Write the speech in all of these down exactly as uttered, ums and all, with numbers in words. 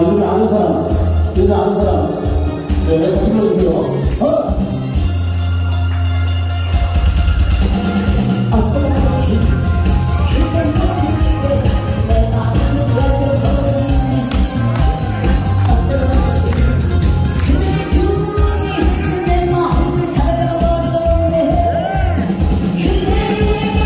이름이 아는 사람, 여자 아는 사람, 네, 불러주세요. 어? 어쩌다 그치 그때 모습에 내 마음을 열어버리네. 어쩌다 그치 그대 눈이 내 마음을 사라져버렸네. 그대에게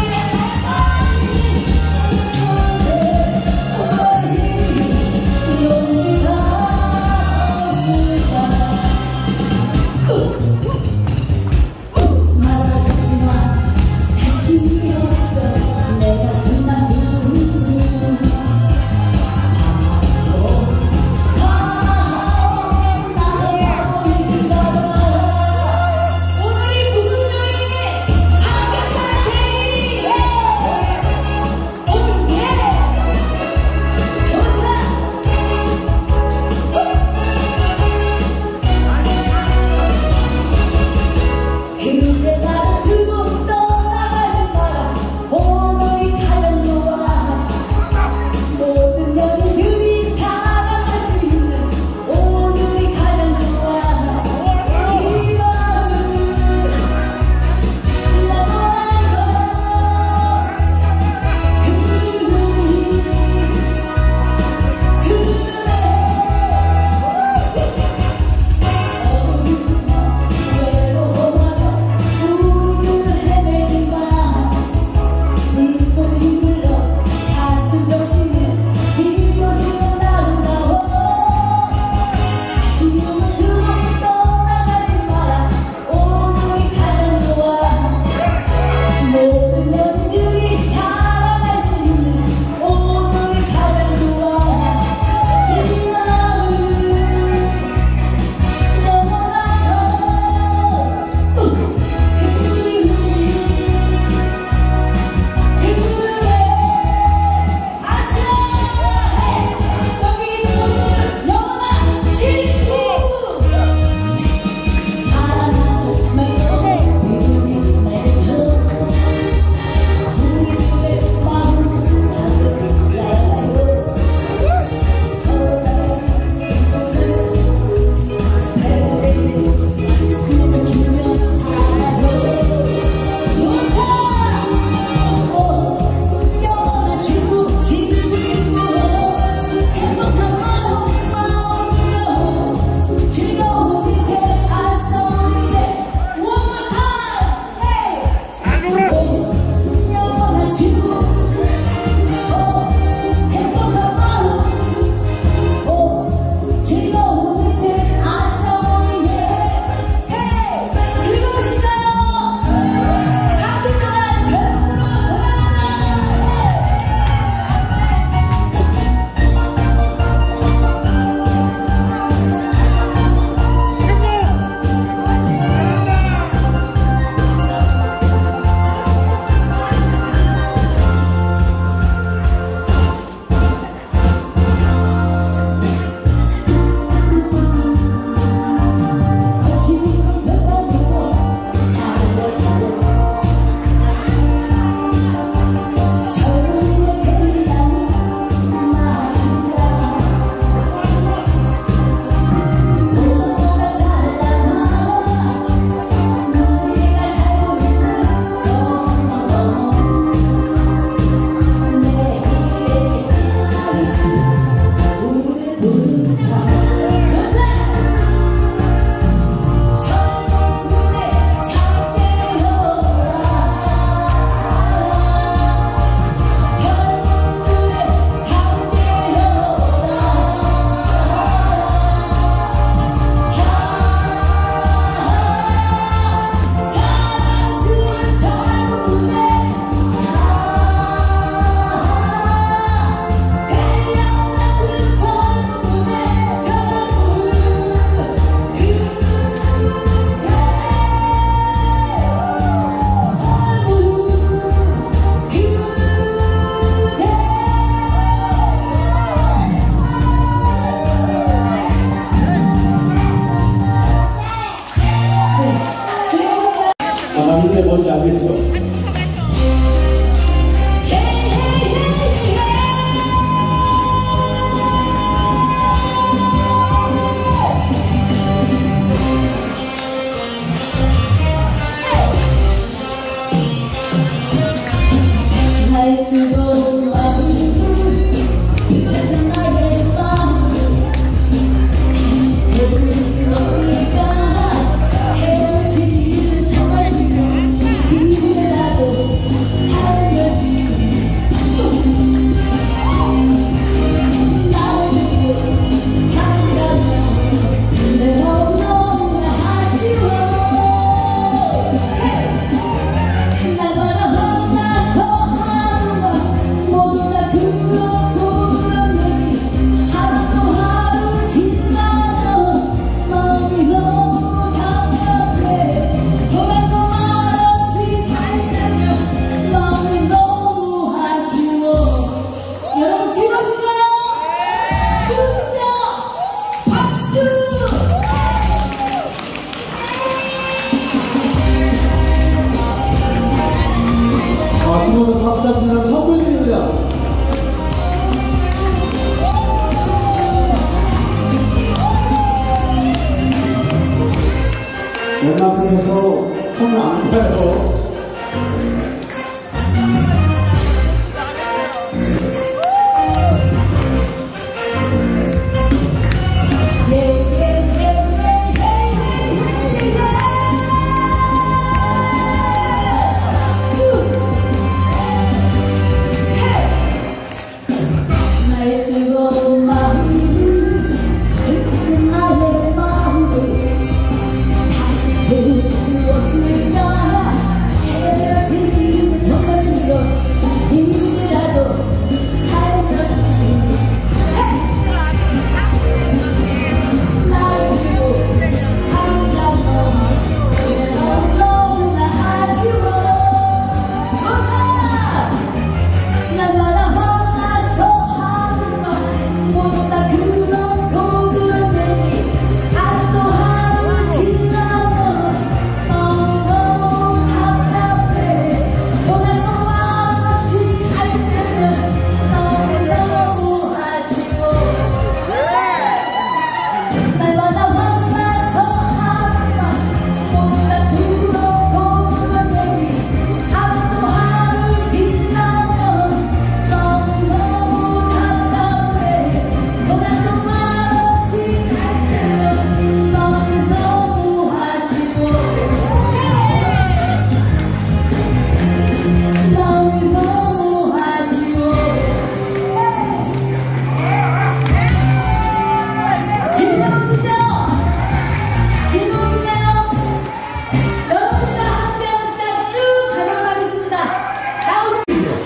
용기가 없을까. 뜨거운 마음을 빛나는 나의 마음을 다시 되돌릴 수 없으니까 헤어지기를 정말 싫어 그래라도 살며시 나를 두고 간다면 내 너무나 아쉬워 날 바라보면서 하루만 모두 다 그렇고 그렇네 하루도 하루 지나면 마음이 너무 답답해 돌아서 말없이 갈 때면 마음이 너무 아쉬워 여러분 즐거우신가요? 즐거우신가요? 박수! 아, 지금은 박수가 치는 선물 드립니다. 웬만큼에서 선물 안 가요. 나의 뜨거운 마음을 긁는 나의 마음을 다시 채울 수 없으니까 헤어지기는 정말 싫어 힘들어도 살며시 나를 두고 간다면 그래 너무나 아쉬워 좋다 날 바라보면서 하루만 모두 다 그렇고 그렇네 하루도 하루 지나면 너무 답답해 돌아서 말없이 갈 때면 너무 너무 아쉬워 날 바라보면서 하루만 모두 다 그렇고 그렇네 하루도 하루 지나면 너무 너무 답답해 돌아서 말없이 갈 때면 너무 너무 아쉬워 너무 너무 아쉬워 즐거우시죠? 즐거우신가요? 여러분과 함께한 시간 쭉 가도록 하겠습니다 나오세요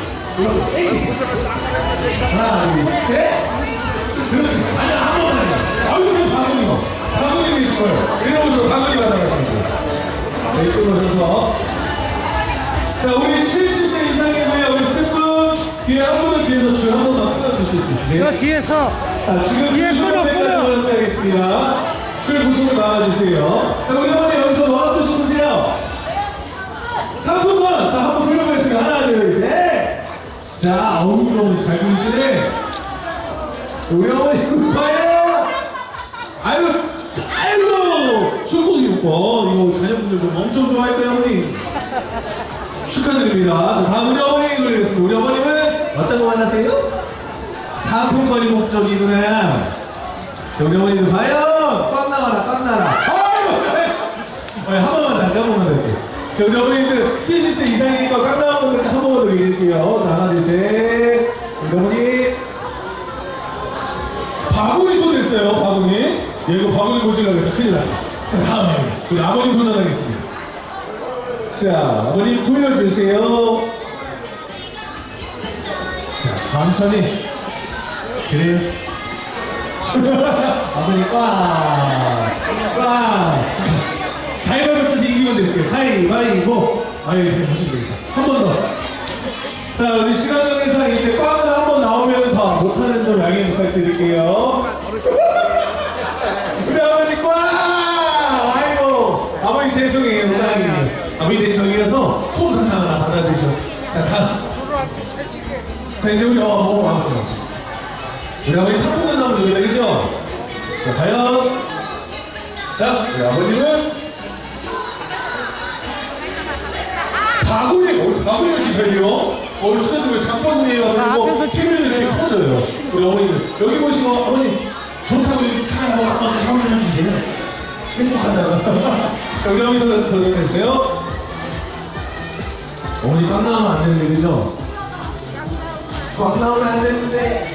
하나, 둘, 셋. 그렇지. 아니, 한 번만 해요. 아유, 지금 바구니요. 바구니 계신 거예요. 이러면서 바구니 가져가시면 자, 이쪽으로 오셔서. 자, 우리 칠십 대 이상이고요. 우리 스태프분 뒤에 한 분은 뒤에서 줄 한 번만 끊어주실 수 있으세요? 저 뒤에서 자, 지금 뒤에 끊어, 끊어. 하겠습니다. 줄 보시고 나와주세요. 자, 우리 어머니 여기서 뭐 하고 싶으세요? 상품권! 자, 한번 돌려보겠습니다. 하나, 둘, 셋! 자, 어우, 너무 잘 보이시네. 우리 어머니 봐요! 아유, 아이고! 출국이 오고, 이거 자녀분들 좀 엄청 좋아할 거예요, 어머니. 축하드립니다. 자, 다음 우리 어머니 돌리겠습니다. 우리 어머님은 어떤 거 원하세요? 상품권이 목적이구나. 자, 우리 어머니도 봐요! 꽉 나와라, 꽉 나와라. 아이고! 한 번만 더, 한 번만 더 할게요. 자, 우리 어머님들 칠십 세 이상이니까 꽉 나온 분들 한 번만 더 얘기할게요. 하나, 둘, 셋. 우리 어머니. 바구니 또 됐어요, 바구니. 예, 이거 바구니 보시려고 했다. 큰일 나네. 자, 다음에 우리 아버님 도전하겠습니다. 자, 아버님 돌려주세요. 자, 천천히. 그래요. 아버님 꽉! 꽉! 가위바위보 쳐서 이기면 될게요. 가위바위보! 아유, 이제 보시면 되겠다. 한 번 더. 자, 우리 시간 관계상 이제 꽝 한 번 나오면 더 못하는 점 양해 부탁드릴게요. 우리 아버님 꽝! 아이고, 아버님 죄송해요. 농담이에요. 아버님 죄송해서 솜사탕 하나 받아드셔. 자, 다음. 자, 이제 우리 어, 어, 아버님. 우리 아버님 상품권 나오면 되겠다, 그죠? 자, 과연. 자, 우리 아버님은 바구니, 어, 바구니 이렇게 잘요? 오늘 축하드리고요. 장바구니에요. 그리고 키를 이렇게 커져요. 우리 어머니들. 여기 보시고, 어머니, 좋다고 이렇게 카메라 보고 한번 샤워를 해주세요. 행복하잖아. 여기 어머니들 도전했어요. 어머니 꽉 나오면 안 되는데, 그죠? 꽉 나오면 안 되는데.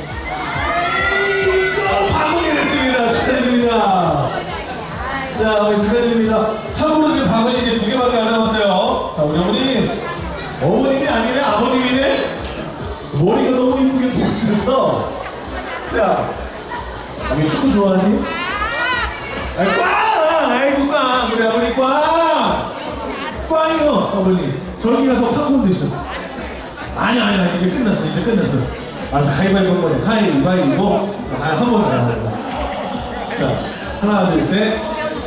아이고, 바구니 됐습니다. 축하드립니다. 자, 어머니 축하드립니다. 참고로 지금 바구니 이제 두 개밖에 안 남았어요. 자, 우리 어머니. 어머님이 아니네, 아버님이네? 머리가 너무 이쁘게 보셔서. 자, 어머니 축구 좋아하세요? 아이, 꽝! 아이고, 꽝! 우리 아버님 꽝! 꽝이요, 어머니. 저기 가서 팝콘 드셔. 아니, 아니, 아니, 이제 끝났어, 이제 끝났어. 알았어, 가위바위보 한 번에. 가위바위보. 아, 한 번 더. 자, 하나, 둘, 셋.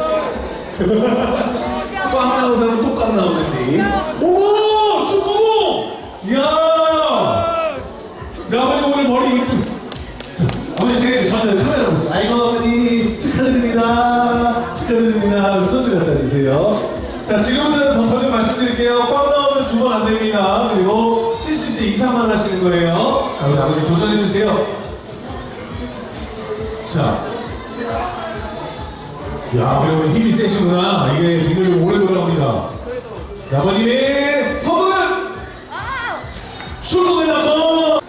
꽝 나온 사람은 또 꽝 나오는데. 오! 축구공! 이야! 야, 아버님 오늘 머리 이쁜. 자, 어머니 제가 저는 카메라 보세요. 아이고, 어머니 축하드립니다. 축하드립니다. 손좀 갖다 주세요. 자, 지금부터는 더 더 좀 말씀드릴게요. 꽝 나오면 두 번 안 됩니다. 그리고 칠십 대 이상만 하시는 거예요. 자, 우리 아버지 도전해주세요. 자. 야, 그러면 힘이 세시구나. 이게 비늘 오래 돌아옵니다. 아버님의 선물은 축구를 한번.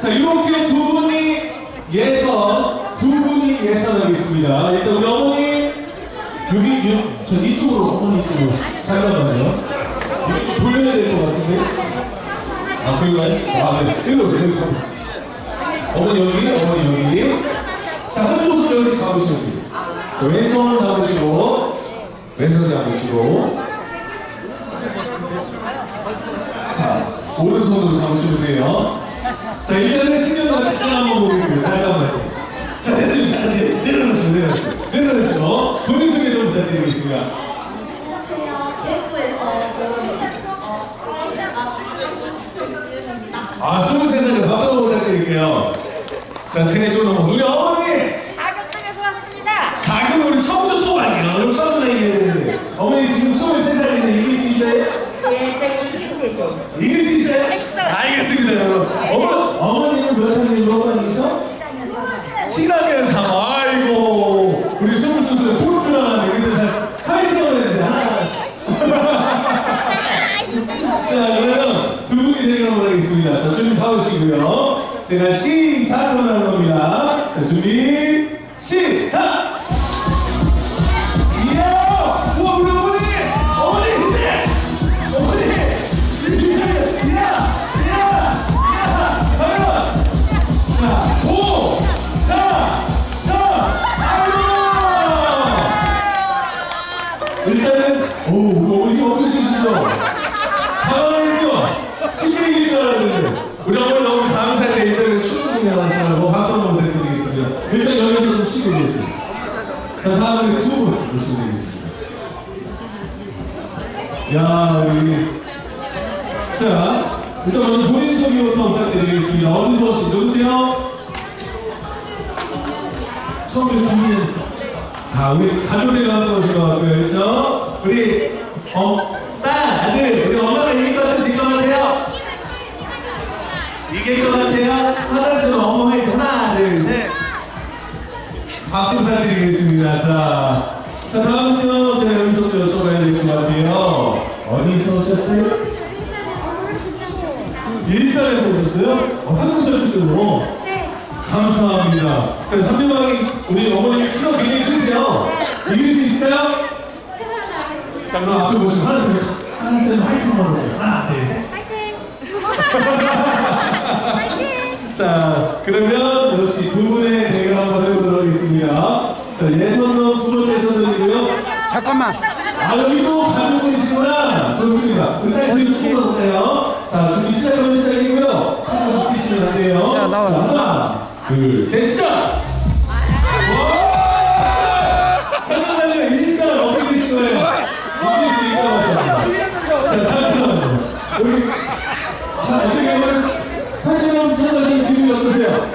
자, 이렇게 두 분이 예선, 두 분이 예선하겠습니다. 일단 우리 어머니, 여기, 여, 저 이쪽으로, 어머니 이쪽으로. 잠깐만요. 돌려야 될 것 같은데? 아, 그런가요? 아, 네. 여기 오세요. 여기 잡으세요. 어머니 여기, 어머니 여기. 자, 한쪽 손 여기 잡으시고. 자, 왼손 잡으시고. 왼손 잡으시고. 자, 오른손으로 잡으시면 돼요. 자, 일단은 신경과 잠깐 한번 보겠습니다. 잠깐만요. 자, 됐습니다. 자, 네, 내려놓으시고, 내려놓으시고. 내려놓으시고. 본인 소개 좀 부탁드리겠습니다. 안녕하세요. 대구에서 어, 김지윤입니다. 아, 스물세 살에 박수 한번 부탁드릴게요. 자, 체내 좀 넘어서. 우리 어머니! 가격등에서 왔습니다. 가끔 우리 처음부터 또 아니에요. 그럼 처음부터 얘기해야 되는데. 어머니 지금 스물세 살인데 이길 수 있어요? 예, 저희 이승대죠. 이길 수 있어요? 알겠습니다, 여러분. 어머, 어머니는 몇 학년으로 어머니죠? 칠 학년 삼. 아이고, 우리 스물두 살에 소울줄하네. 그래서 잘 파이팅 한번 해주세요. 자, 그러면 두 분이 대결 한번 하겠습니다. 자, 준비 잡으시고요. 제가 시작을 하는 겁니다. 자, 준비, 시작! 이야! 우와, 우리 어머니! 어머니, 힘내! 어머니! 이야! 이야! 이야! 가면! 자, 오! 사! 삼! 아이고! 일단은, 오, 우리 어머니 어떻게 되시죠? 당황했죠? 쉽게 이길 줄 알았는데. 우리 어머니 너무 감사해서 일단은 충분히 하시라고 박수 한번 부탁드리겠습니다. 일단 여기서 좀 쉬게 되겠습니다. 자, 다음에 두 분 모시면 되겠습니다. 야, 우리. 자, 일단 먼저 본인 소개부터 부탁드리겠습니다. 어디서 오신 누구세요? 처음에 두 분. 자, 우리 가족들과 함께 오신 것 같고요. 그렇죠? 우리, 어, 딸, 아들, 우리 엄마가 이길 것 같으신 것 같아요? 이길 것 같아요? 하나, 둘, 엄마 화이팅. 하나, 둘, 셋. 박수 부탁드리겠습니다. 자, 자 다음은요, 제가 여기서 또 여쭤봐야 될 것 같아요. 어디서 오셨어요? 일산에서 오셨어요? 어, 상무자식으로? 네. 감사합니다. 자, 상대방이 우리 어머니 키가 굉장히 크세요? 이길 수 있을까요? 최선을 다하겠습니다. 자, 그럼 앞에 보시면 하나, 둘, 하나, 둘, 화이팅 한번 해요. 하나, 둘, 셋. 자, 그러면 역시 두 분의 대결 한번 해보도록 하겠습니다. 자, 예선으로 두 번째 예선전이고요. 잠깐만. 아, 여기도 가족분이시구나. 좋습니다. 일단 뒤로 조금만 볼게요. 자, 준비 시작하면 시작이고요. 한번 지키시면 안 돼요. 자, 나와. 자, 하나, 둘, 셋, 시작! 잠깐만요. 일산 어떻게 되신 거예요? 어떻게 되실까? 자, 잠깐만요. 여기, 자, 어떻게 하면 팔십 원 참가하시는 기분이 어떠세요?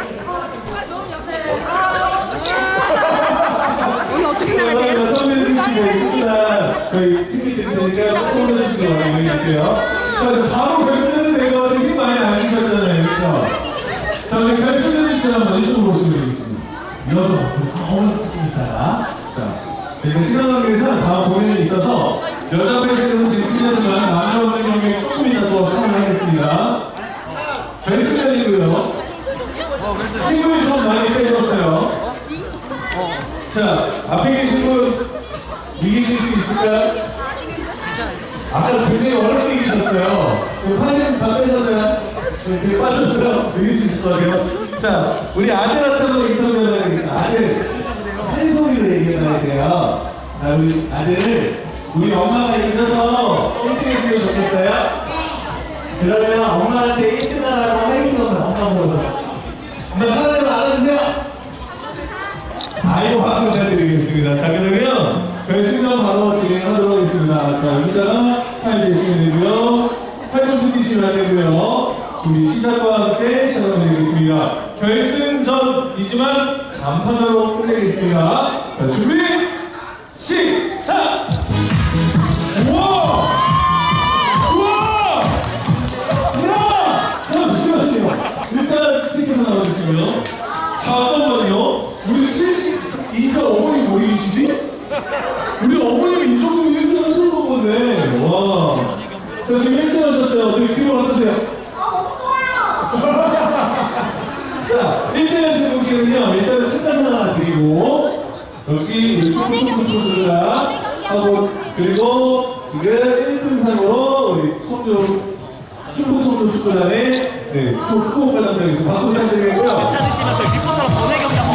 감사합니다. 선배님 주시고 저희 티켓 드리니까 선배님 주시고 안녕히계세요. 자, 바로 결승되는 내가 힘 많이 안 주셨잖아요. 그렇죠? 자, 우리 결승되는 주제 한번 이쪽으로 보시면 되겠습니다. 이어서 어머니 찍으니까. 자, 저희가 시간 관계상 다음 공연이 있어서 여자 팬시는 지금 끝났지만 남자 분의 경우에 조금이라도 참여하겠습니다. 결승전이고요. 힘을 좀 많이 빼셨어요. 자, 앞에 계신 분 이기실 수 있을까요? 아까 굉장히 어렵게 이기셨어요. 팔 다 빼셨나요? 되게 빠졌어요. 이길 수 있을 것 같아요. 자, 우리 아들한테 한번 인터뷰를 해야겠다. 아들, 한 소리로 얘기해야 돼요. 자, 우리 아들, 우리 엄마가 이겨서 꼴등했으면 좋겠어요? 그러면 엄마한테 일 등 하라고 하이톤을 엄마 보고서 엄마 사랑을 알아주세요. 아이고, 박수 부탁드리겠습니다. 자, 그러면 결승전 바로 진행하도록 하겠습니다. 자, 여기다가 팔 대시면 되고요. 팔도 숙이시면 안 되고요. 준비 시작과 함께 시작하면 되겠습니다. 결승전이지만 간판으로 끝내겠습니다. 자, 준비 시작! 우와! 우와! 이야! 잠시만요. 일단 티켓 하나 넣어주시고요. 잠깐만요. 우리 칠십이 세 어머니 뭐 이기시지? 우리 어머님이 이 정도면 일 등 하시는 건데. 와. 자, 지금 일 등 하셨어요. 어떻게 기분 어떠세요? 아, 너무 좋아요. 자, 일 등 하신 분께는요, 일단은 참가상 하나 드리고, 역시 우리 축구 선수가 하고, 그리고 지금 일 등 상으로 우리 청주, 충북 청주 축구단의 네, 축구공간 담당에서 박수 부탁드리고요. 괜찮으시면서 리포터로 번외 경기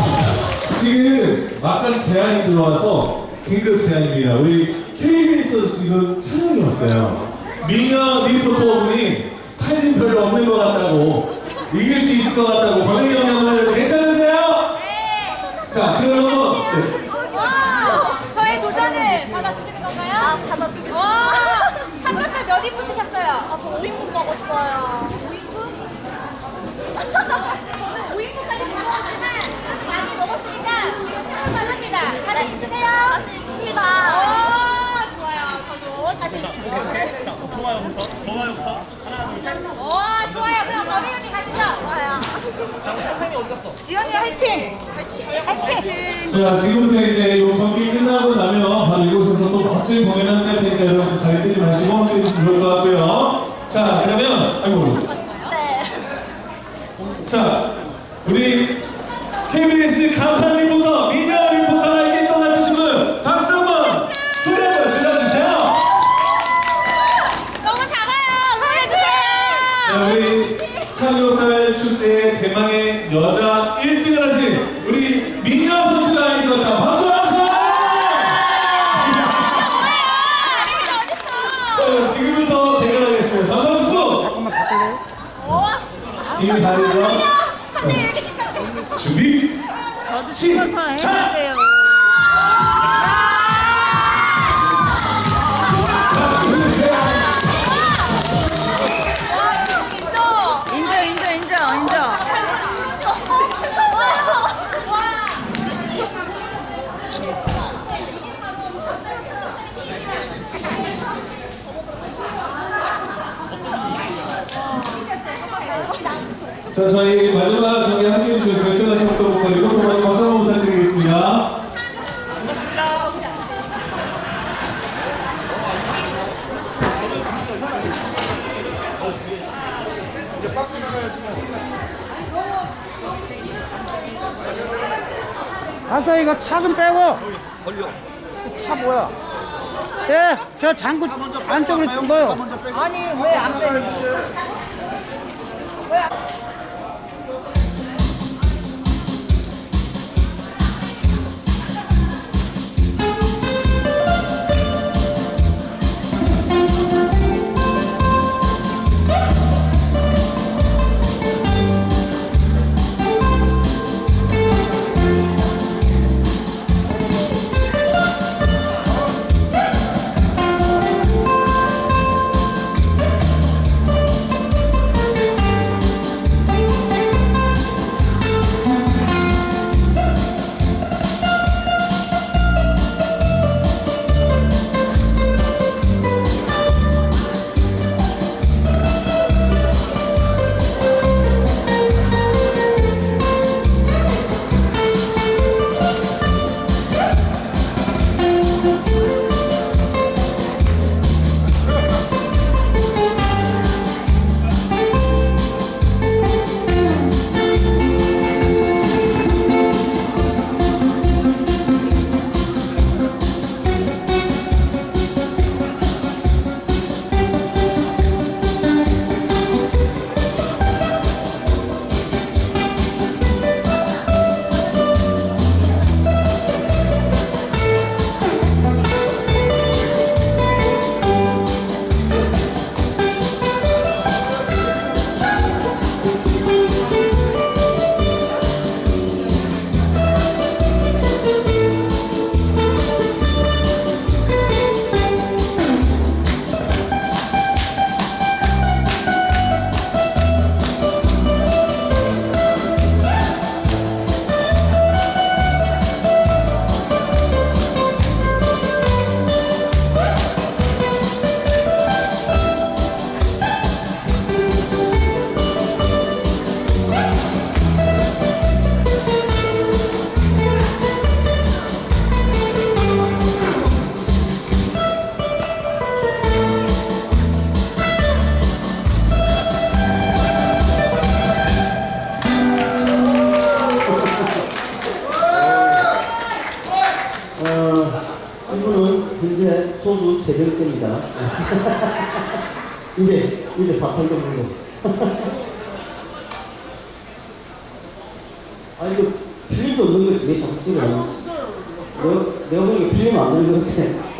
지금 막간 제안이 들어와서 긴급 제안입니다. 우리 케이비에스에서 지금 촬영이 왔어요. 미녀 리포터분이 타이밍 별로 없는 것 같다고, 이길 수 있을 것 같다고 번외 경기 한번 하려고 괜찮으세요? 네! 자, 그러면 네. 와, 저의 도전을 받아주시는 건가요? 아, 받아주겠습니다. 와, 삼겹살 몇 인분 드셨어요? 아, 저 오 인분 먹었어요. 오 인분? 저는 오 인분까지 못 먹었지만 그래도 많이 먹었으니까 해볼만 합니다. 자신 있으세요? 자신 있습니다. 오, 좋아요. 저도 자신 있습니다. 좋아요부터 좋아요부터 하나 둘 셋. 와, 좋아요. 그럼 어머니 가시죠. 좋아요. 선생님 어디 갔어? 지연이 화이팅! 화이팅! 화이팅! 자, 지금부터 이제 이 경기 끝나고 나면 바로 이곳에서 또 멋진 공연을 할 테니까 여러분 잘 뛰지 마시고 함께 해주시면 좋을 것 같고요. 자, 그러면 아이고. 네. 자, 우리 케이비에스 간판 리포터, 미녀 리포터가 이길 것 같으신 분 박수 한번 소리 한번 질러주세요. 너무 작아요. 응원해주세요. 자, 우리 삼겹살 축제 대망의 여자 일 등을 하신 우리 미녀 선수가 이길 것 같다. 박수 한번! 자, 지금부터 대결하겠습니다. 다음 선수! 잠깐만 바꿔줘. 이미 다 되죠? 갑자기 이렇게 괜찮네. 준비! 저도 찍어서 해야 돼요. 인정, 인정, 인정, 인정. 자, 저희 마지막 경기 함께 해주신 결승하신 분들 부탁드리고 또 많이 박수 한번 부탁드리겠습니다. 가서 이거 차 좀 빼고. 차 뭐야? 예, 저 장구 안쪽으로 좀 넣어요. 아니, 왜 안 빼? 됩니다. 이제, 이제 사탕도 물고. 아, 이거 필름도 없는 걸 왜 자꾸 찍어요? 내가, 내가 보니까 필름 안 되는 것 같아.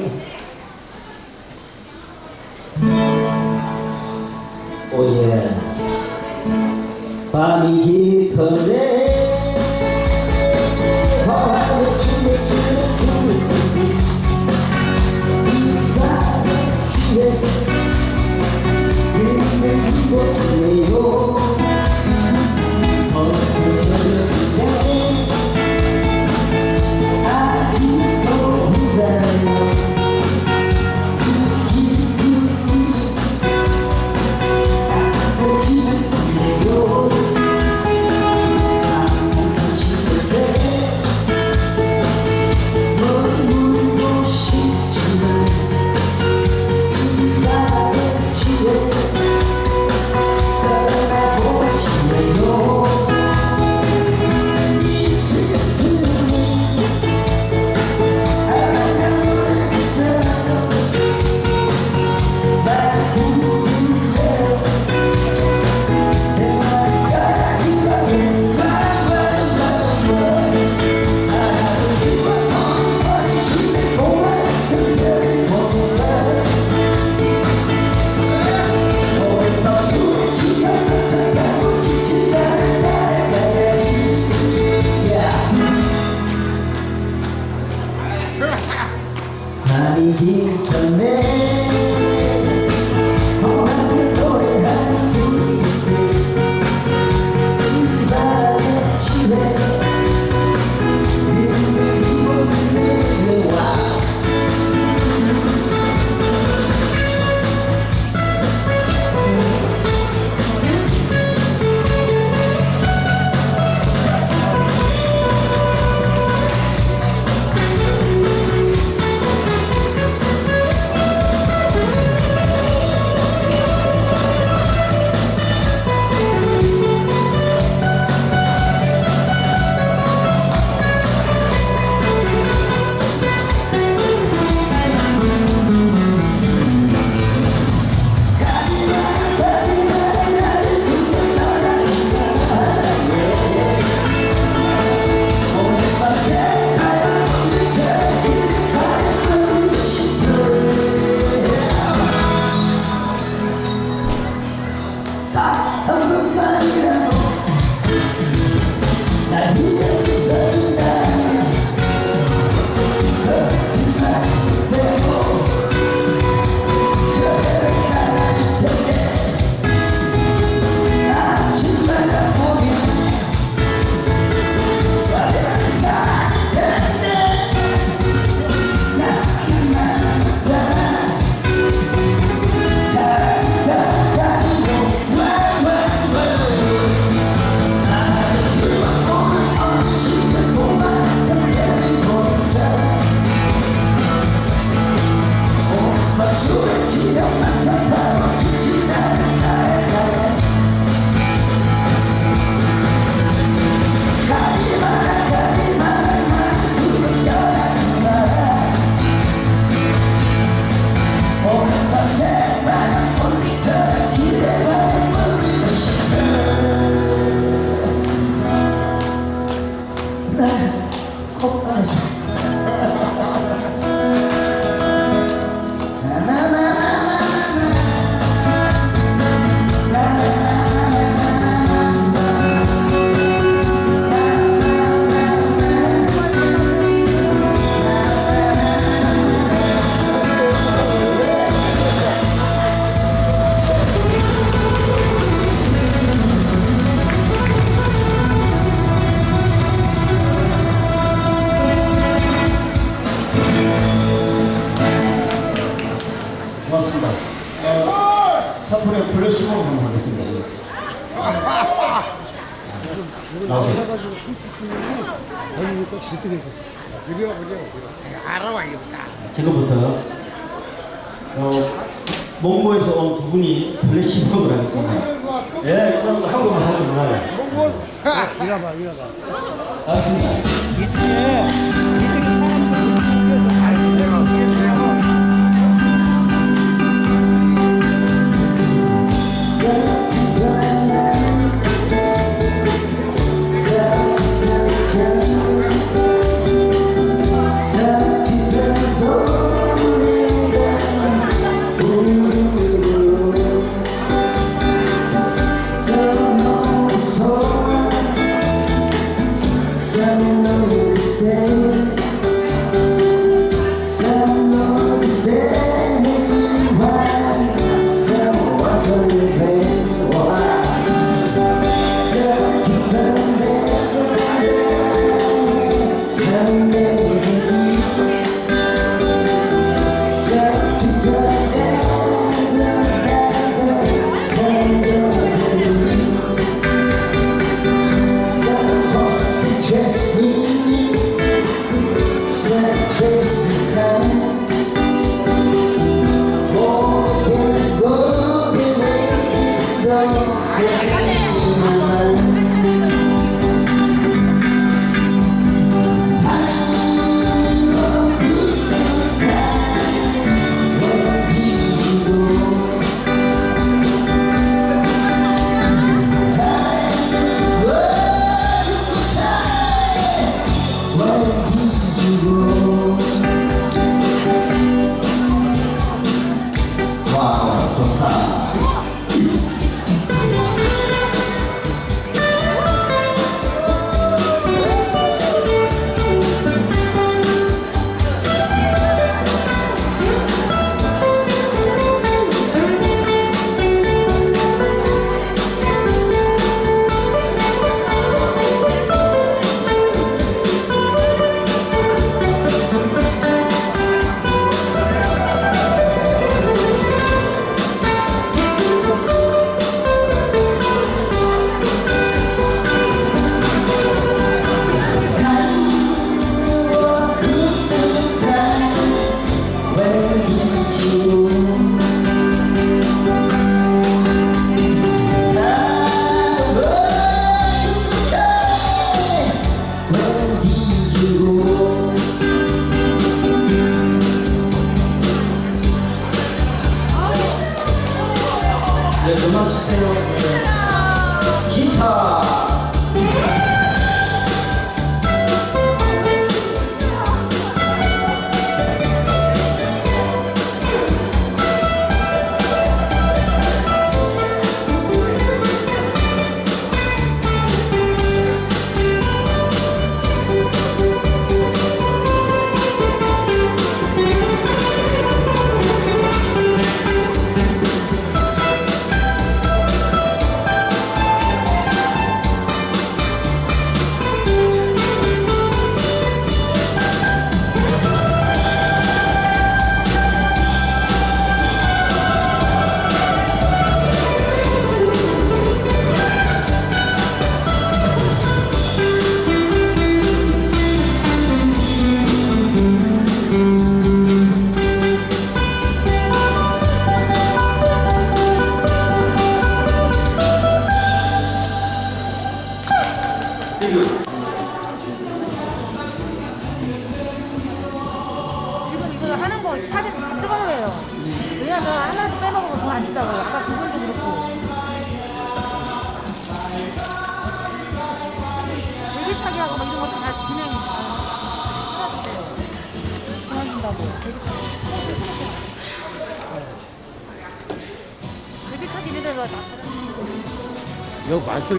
오예. 밤이 깊은데, 바람에 춤을 추는 꿈을 꾸고, 네가 취해, 그림을 입었네요. 아직도 혼자요. 이 기분이 아프지는 않네요. 항상 당신을 때 머물고 싶지만 시간에 취해 떠나고 싶네요. 밤이 깊었네. 멍하게 노래하는 불빛들 이 밤에 취해 그림을 입었네요. 지금부터 어, 몽고에서 온 두 분이 플래시몹을 하겠습니다. 예, 그 사람도 한국말 하는 문화예요. 몽골. 이라봐, 이라봐. 알겠습니다. 이쪽에 이쪽에 사람들 와, 좋다. 네, 음악 주세요. 네. 기타. 지금 이거 하는 거 사진 다 찍어놓아요. 왜냐면 하나도 빼먹으면 더 안 준다고요. 아까 그분도 그렇고. 제비차기 하고 막 이런 것도 다 진행 해주세요. 도와준다고. 제비차기 이래서 다 여기 맛있어.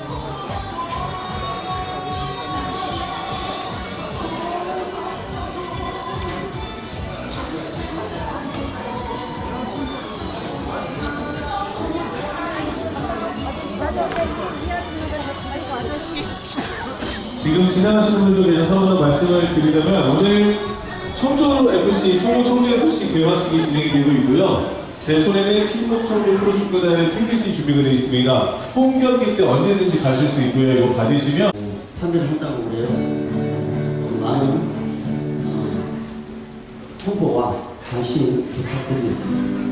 지금 지나가시는 분들 계셔서 하나 말씀을 드리자면 오늘 청주에프씨, 충북 청주에프씨 개화식이 진행이 되고 있고요. 제 손에는 충북 청주 프로축구단의 티켓이 준비가 되어 있습니다. 홈 경기 때 언제든지 가실 수 있고요. 이거 받으시면 판매를 한다고 그래요. 많은 어, 홍보와 관심 부탁드리겠습니다.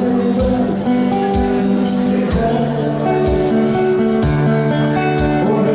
Oh,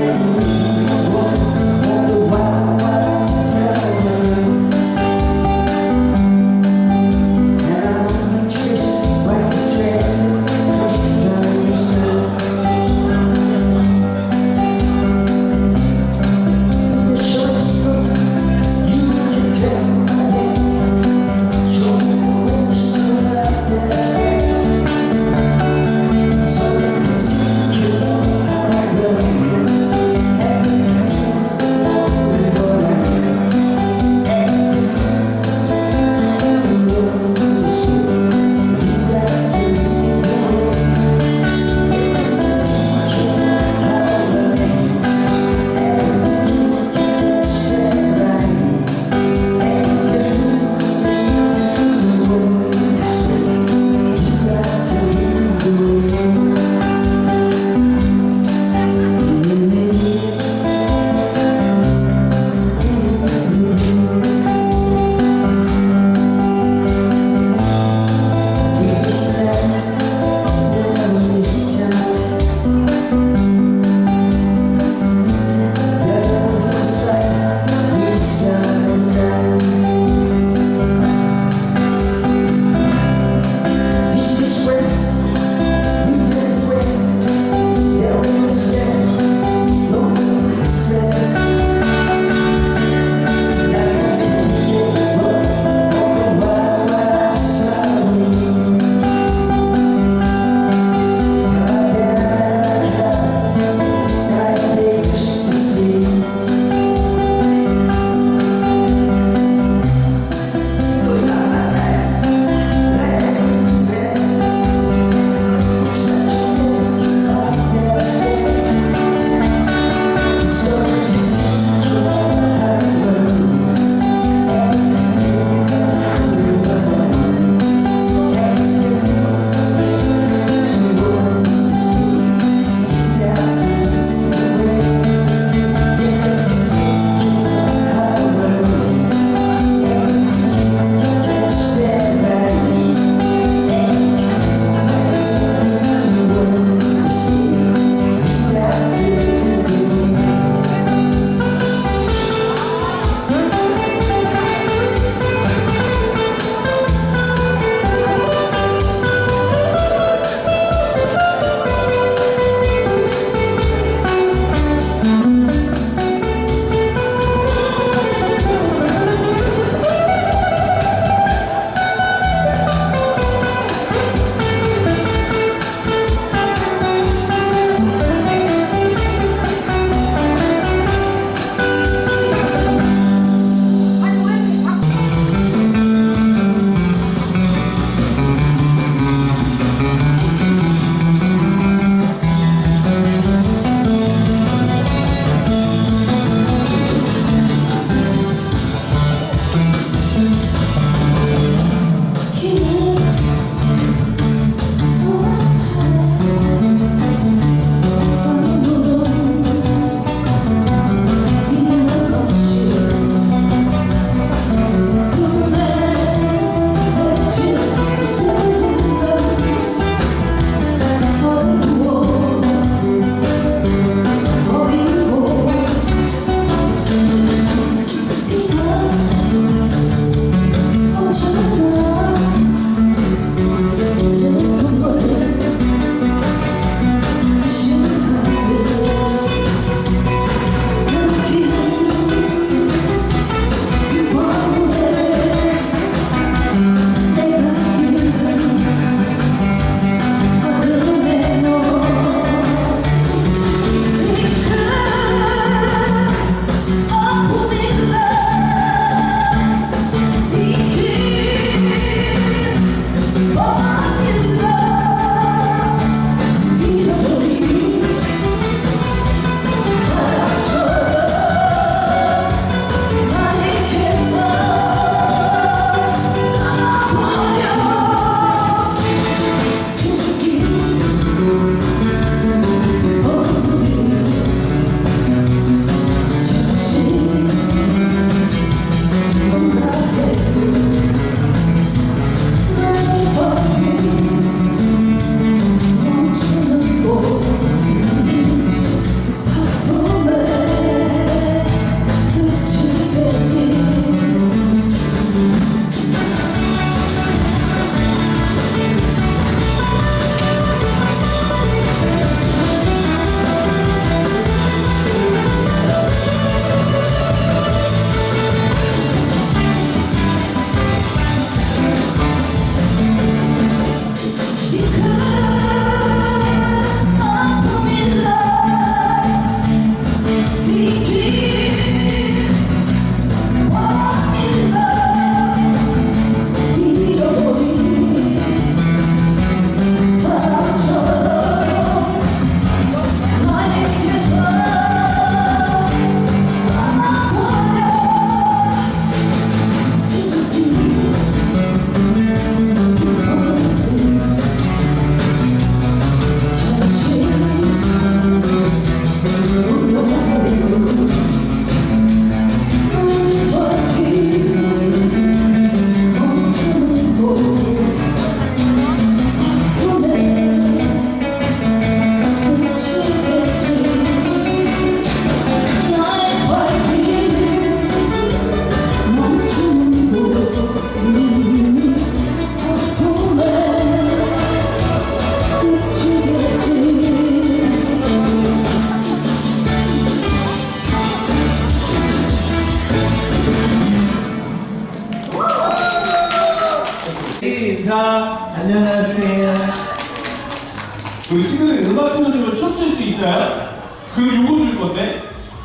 우리 친구들 음악 틀어주면 춤출 수 있어요? 그럼 요거 줄 건데?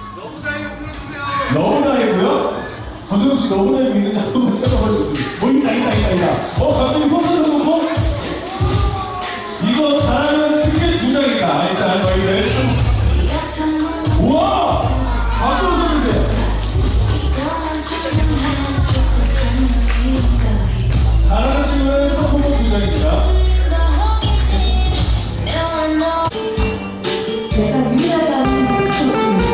러브다이브요? 강정욱 씨 러브다이브 있는지 한 번만 찾아봐주세요. 뭐 있다 있다 있다 있다. 어 갑자기 손을 놓고 이거 잘하면 티켓 두 장이다. 일단 저희들 우와! 박수 쳐주세요. 잘하는 친구는 상품권 두 장입니다. 제가 유일하다는 소식입니다.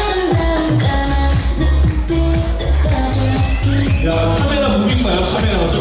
야 카메라 무빙 봐요 카메라.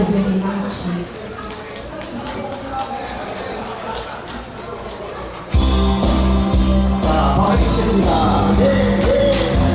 very much. 자, 박수 치겠습니다. 네, 네.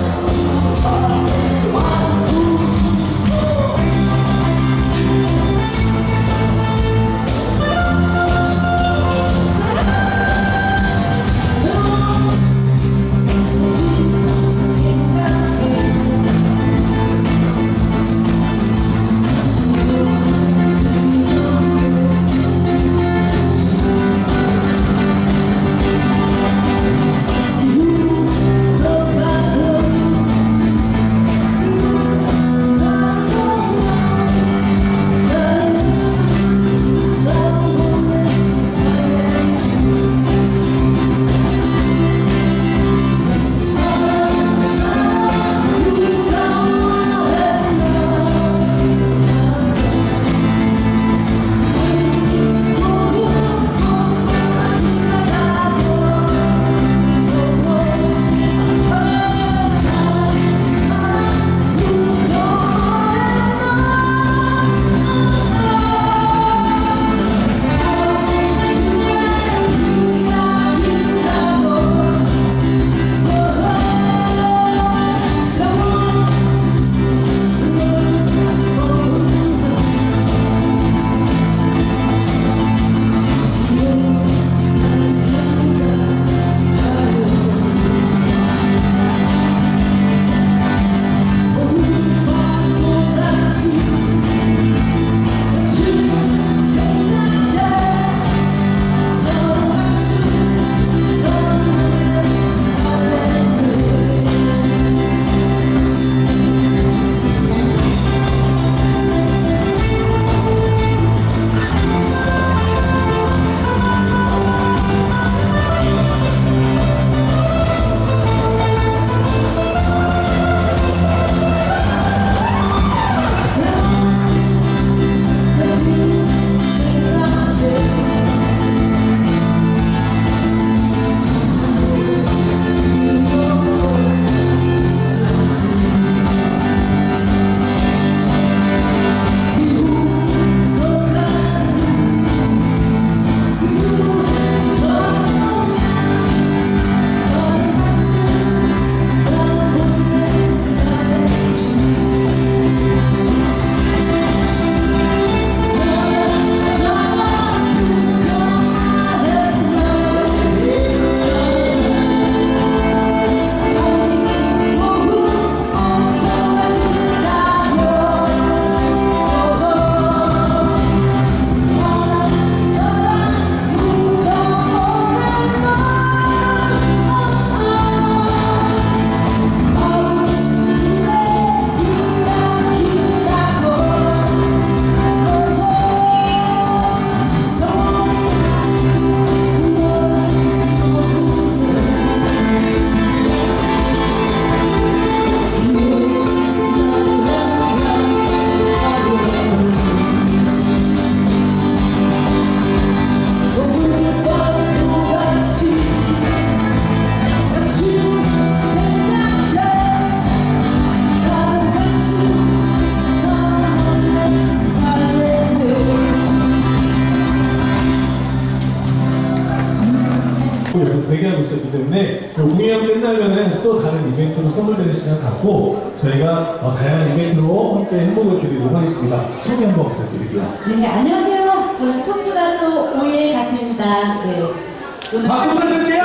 대기하고 있었기 때문에 공연 끝나면은 또 다른 이벤트로 선물 드릴 시간 갖고 저희가 어, 다양한 이벤트로 함께 행복을 드리도록 하겠습니다. 소개 한번 부탁드릴게요. 네, 안녕하세요. 저는 청주 가수 오예 가수입니다. 네. 오늘 박수 부탁드릴게요.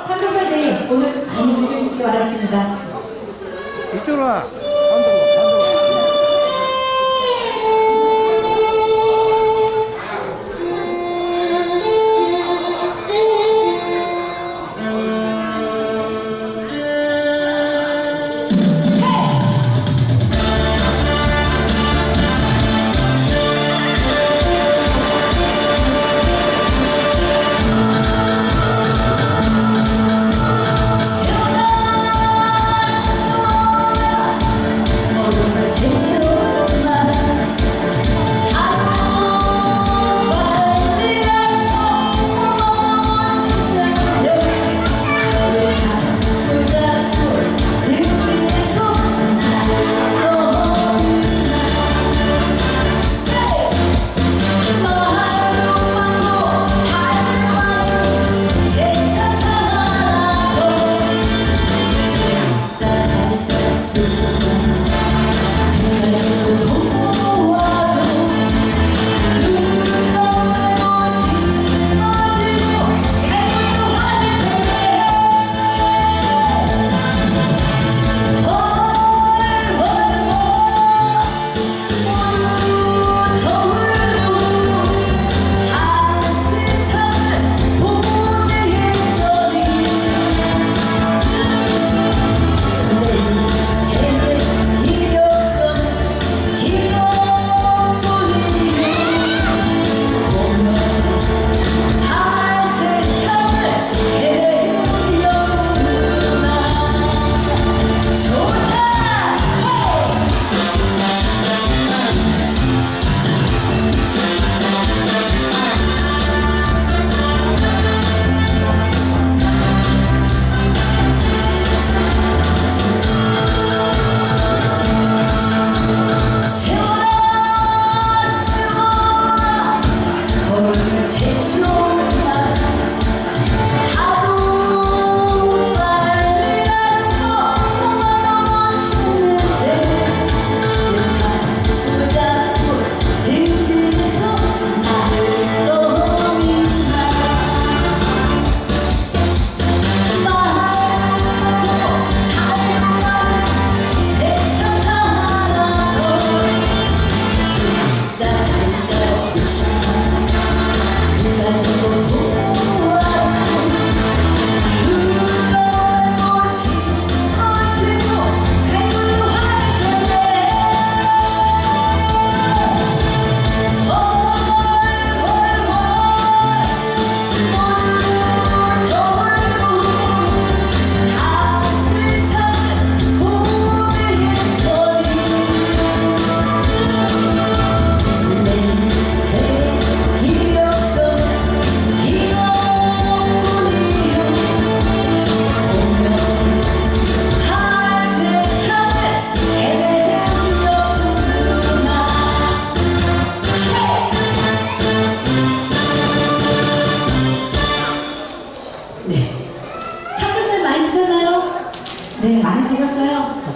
삼겹살데이 오늘 많이 즐겨주시기 바라겠습니다. 이쪽으로 와. 아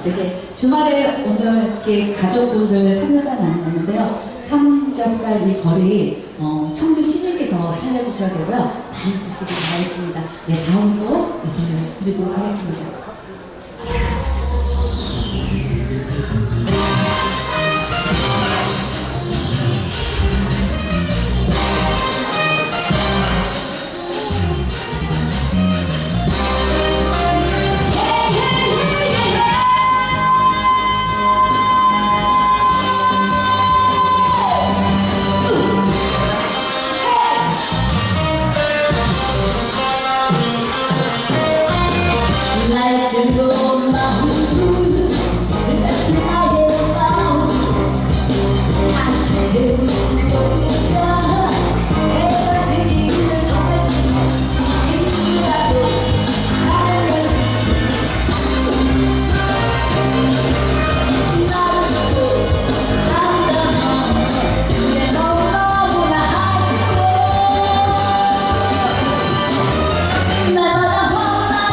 네, 주말에 오늘 이렇게 가족분들 삼겹살 나누는데요. 삼겹살 이 거리 어, 청주 시민께서 살려주셔야 되고요. 많이 드시기 바라겠습니다. 네, 다음 곡 네, 드리도록 하겠습니다. 날 들고 마음 같은 나의 마음 다시 재울 수 없을까 헤어지기를 정말 싫어 이라도 살며시 나를 두고 한다면 이제 너무너무나 아쉬워 날마다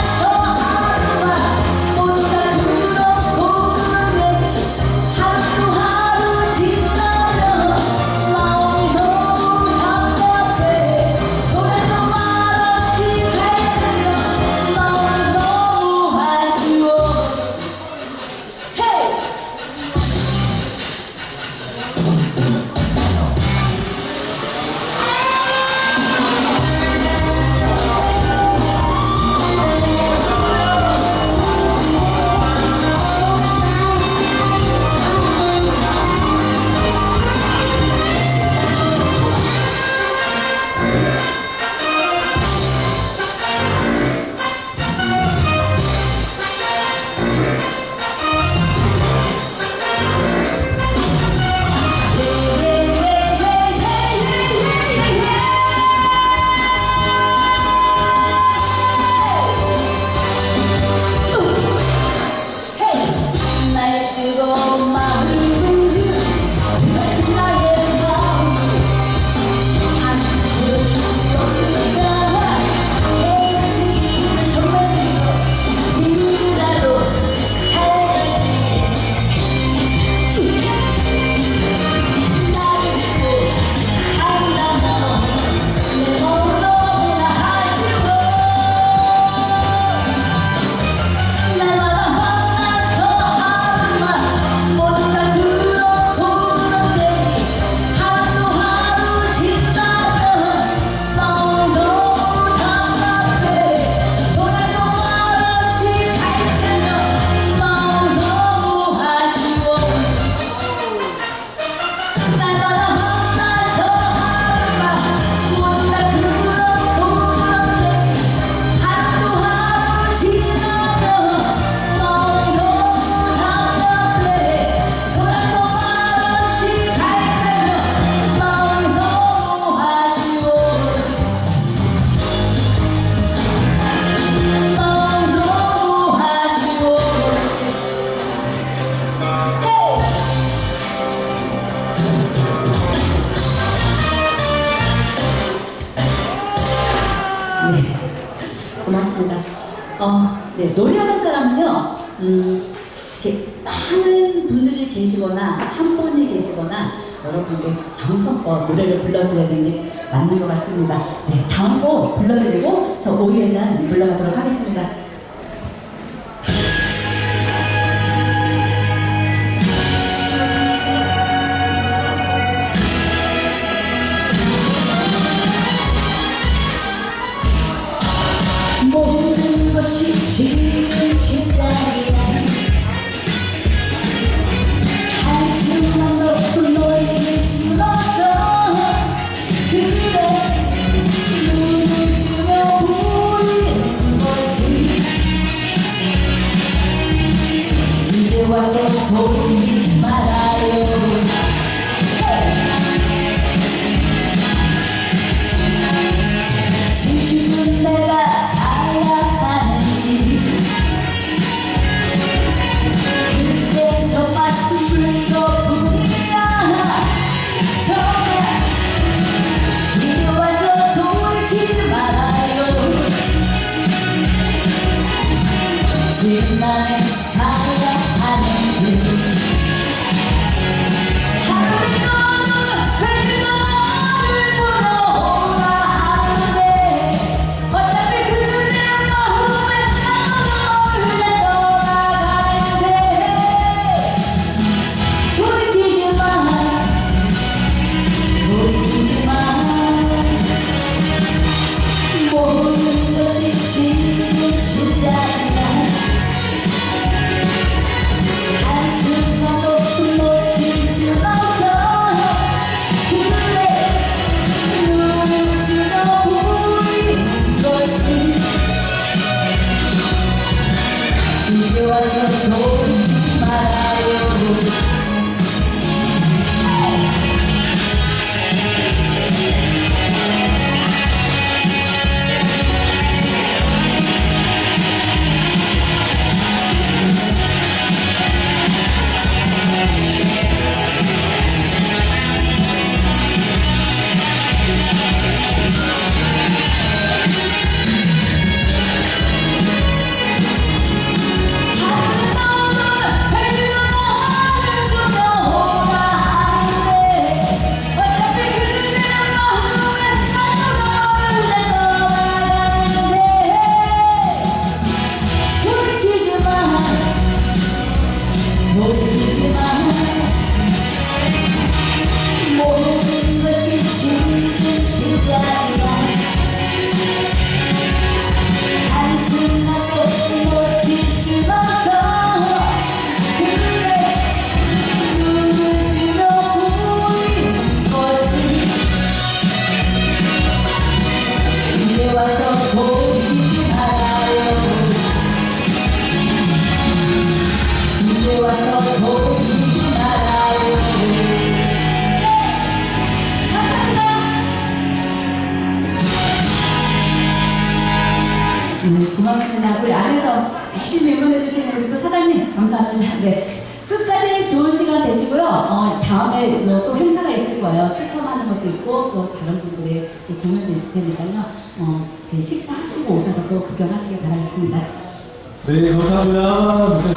네, 고맙습니다. 어, 네, 노래하는 사람은요, 음, 이렇게 많은 분들이 계시거나 한 분이 계시거나 여러분께 정성껏 노래를 불러드려야 되는 게 맞는 것 같습니다. 네, 다음 곡 불러드리고 저 오 위에는 물러가도록 하겠습니다. 모든 것이 지금 시작이야. 한숨만 놓고 놓칠 순 없어. 그래 눈을 뜨며 보이는 것이 감사합니다. 네. 끝까지 좋은 시간 되시고요. 어, 다음에 뭐 또 행사가 있을 거예요. 추첨하는 것도 있고 또 다른 분들의 또 공연도 있을 테니까요. 어, 식사하시고 오셔서 또 구경하시길 바라겠습니다. 네, 감사합니다.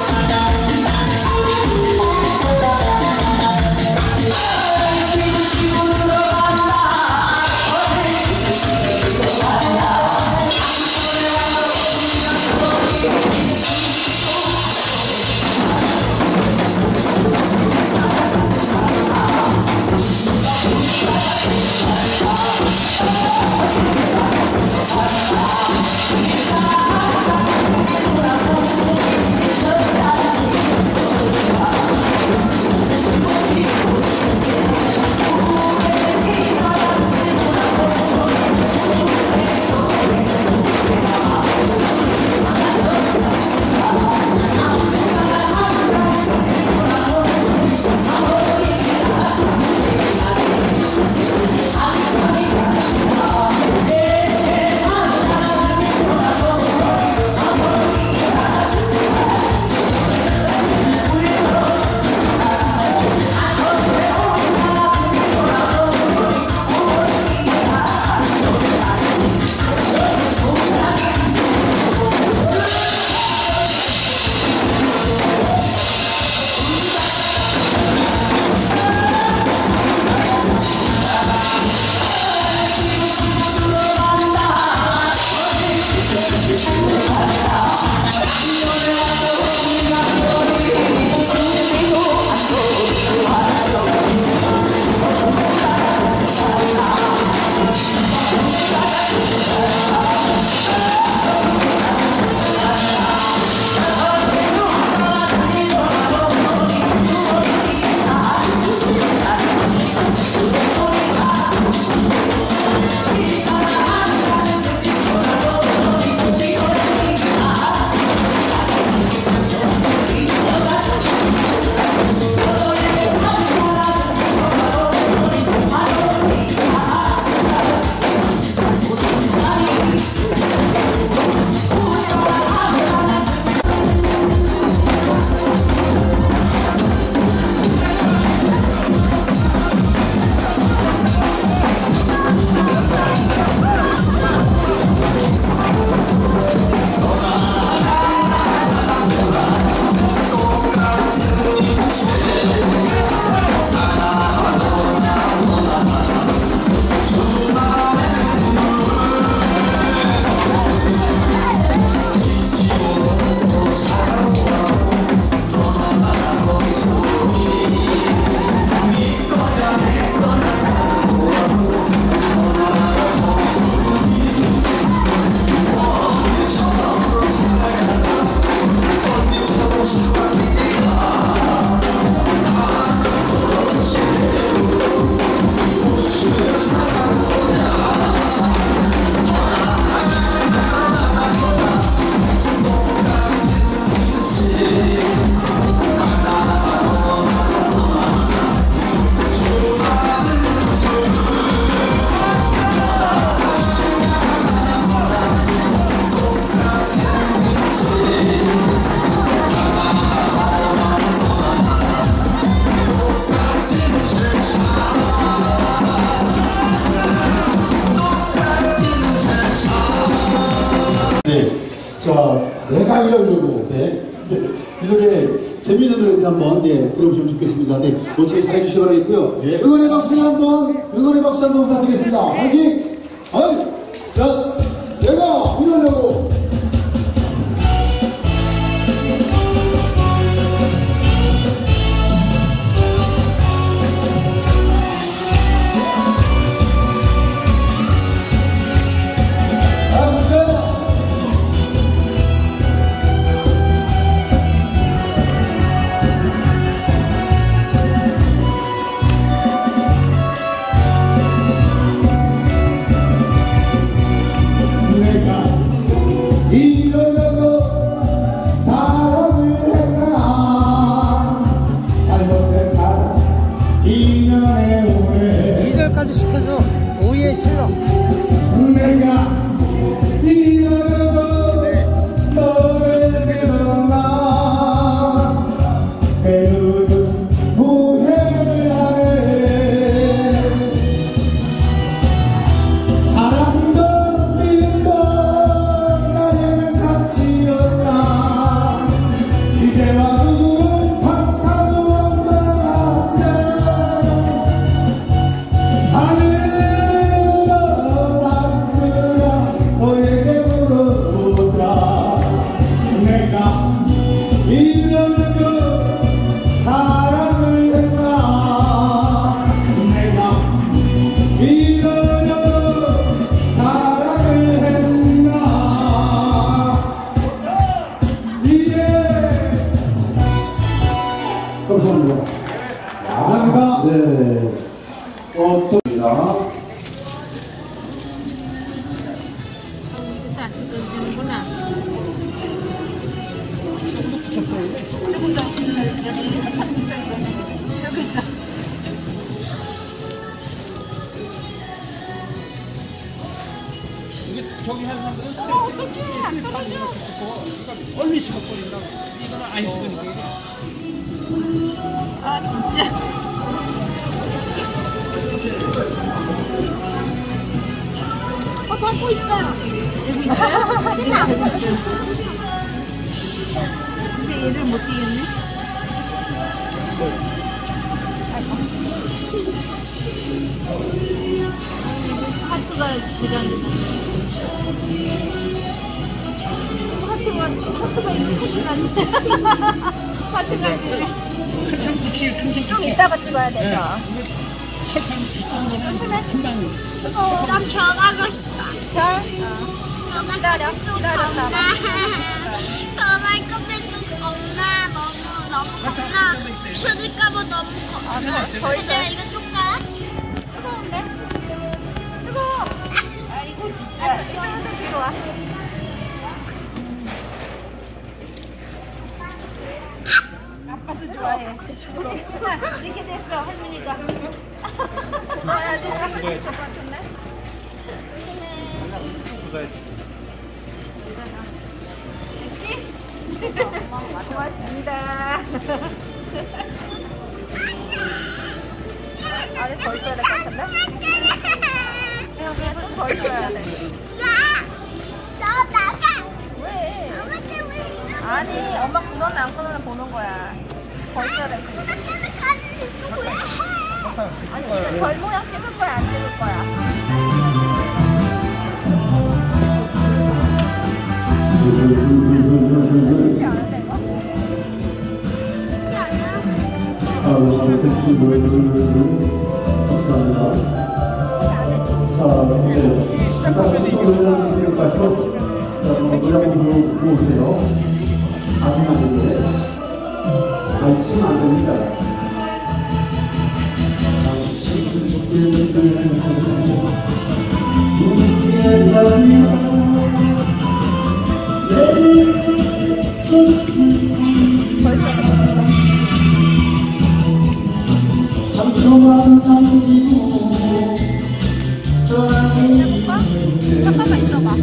내가 이러려고 네. 이 노래 재미있는 노래인데 한번 네, 들어보시면 좋겠습니다. 네, 멋지게 잘해주시기 바라겠고요. 네. 응원의 박수 한번 응원의 박수 한번 부탁드리겠습니다. 화이팅! 아이, 자, 내가 이러려고. 이 절까지 시켜줘. 오이에 실어. 내가 이러려고 너를 그렸나 어, 부탁드립니다. 됐다. 이거 되는구나. 저기 있어. 이게 저기 한 사람들은 어떻게 안 떨어져? 얼른 식어버린다고. 이거는 안 식으니까. 아 진짜. 어 덮고 있어요. 여기 있어요? 됐다. 근데 얘를 못 뛰겠네. 아이고. 하트가 고장됐네. 하트가 하트가 이렇게 아닌데. 하트가 이렇게. 큰창 붙이, 큰창 좀 붙이. 이따가 찍어야 되죠. 조심해. 뜨거워. 난 변하고 싶다. 별? 기다려. 기다렸다. 변할 거면 좀 겁나. 너무 너무 겁나. 펴질까봐 너무 겁나. 이제 이거 뚫까? 뜨거운데? 뜨거워. 아이고 진짜. 이쪽으로 뒤로 와. 아빠도 좋아해. 그쪽으로. 이렇게 됐어 할머니가. 아, 진짜 좋을 것 같은데? 됐지? 고맙습니다. 아니, 덜 줘야 될 것 같은데? 그냥 좀 덜 줘야 돼. 너 나가! 왜? 엄마 때문에 아니, 엄마 끊었나 안 끊었나 보는 거야. 덜 줘야 될 것 같아. 아니, 별 모양 찍을 거야, 안 찍을 거야? 쉽지 않은데, 이거? 쉽지 않나? 자, 우리 잘못했으니 감사합니다. 자, 네. 잠깐 수고를 해주실까요? 자, 그럼 노래 한번 부르고 오세요. 마지막인데. 잘 치면 안 됩니다. 상처만 남기고 전화를 잠깐만 있어봐.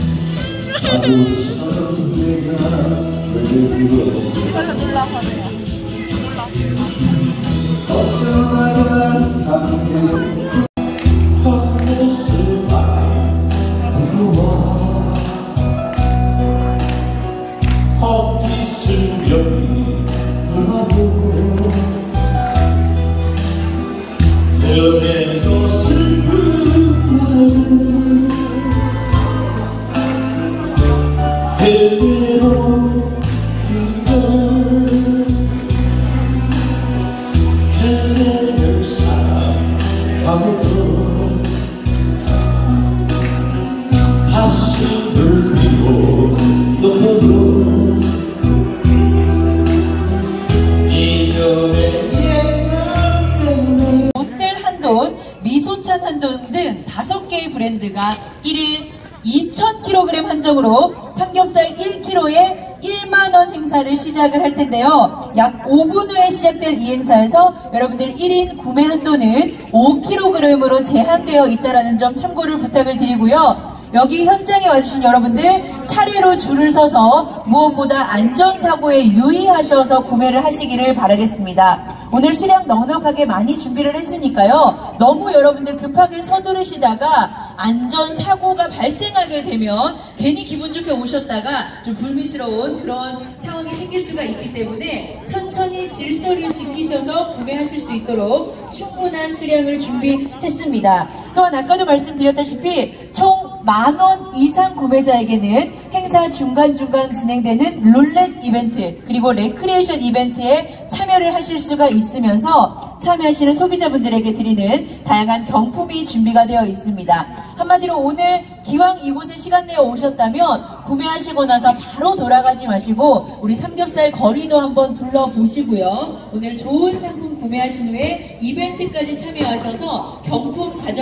이걸로 눌러보세요. 여기도 슬픈 마음 그대로 인간 그대를 사랑하고도 가슴을 비워 놓고도 이별의 예감 때문에 모텔 한돈, 미소찬 한돈 등 다섯 개의 브랜드가 일일 이천 킬로그램 한정으로 삼겹살 일 킬로그램에 일만 원 행사를 시작을 할 텐데요. 약 오 분 후에 시작될 이 행사에서 여러분들 일 인 구매 한도는 오 킬로그램으로 제한되어 있다는 점 참고를 부탁을 드리고요. 여기 현장에 와주신 여러분들 차례로 줄을 서서 무엇보다 안전사고에 유의하셔서 구매를 하시기를 바라겠습니다. 오늘 수량 넉넉하게 많이 준비를 했으니까요. 너무 여러분들 급하게 서두르시다가 안전사고가 발생하게 되면 괜히 기분 좋게 오셨다가 좀 불미스러운 그런 상황이 생길 수가 있기 때문에 천천히 질서를 지키셔서 구매하실 수 있도록 충분한 수량을 준비했습니다. 또한 아까도 말씀드렸다시피 총 만 원 이상 구매자에게는 행사 중간중간 진행되는 룰렛 이벤트 그리고 레크리에이션 이벤트에 참여를 하실 수가 있으면서 참여하시는 소비자분들에게 드리는 다양한 경품이 준비가 되어 있습니다. 한마디로 오늘 기왕 이곳에 시간 내어 오셨다면 구매하시고 나서 바로 돌아가지 마시고 우리 삼겹살 거리도 한번 둘러보시고요. 오늘 좋은 상품 구매하신 후에 이벤트까지 참여하셔서 경품 가져